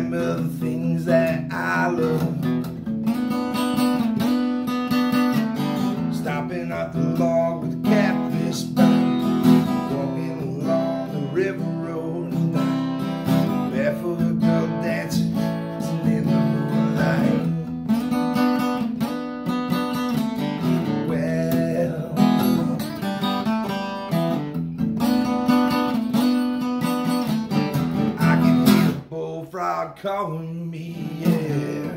remember the things that I love. Stopping at the log with a catfish bite, walking along the river road at night, barefoot a girl dancing in the moonlight. Well, I can hear the bullfrog calling me, yeah.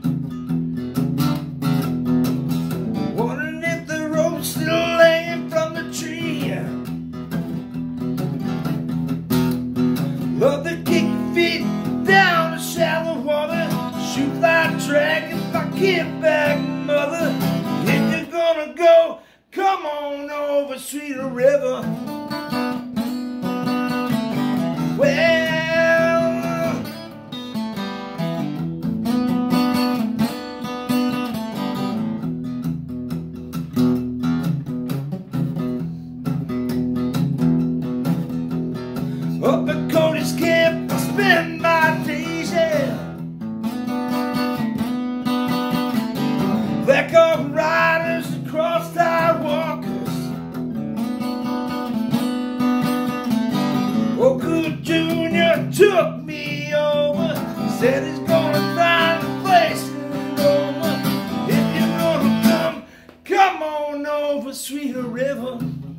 Wondering if the rope's still hanging from the tree. Love to kick your feet down the shallow water, shoot like dragon if I get back, mother. If you're gonna go, come on over, sweeter river. Well, up at Cody's camp, I spend my days, yeah. Black Hawk riders and cross-eyed walkers. Oku Jr. took me over, said he's gonna find a place in Roma. If you're gonna come, come on over, sweeter river.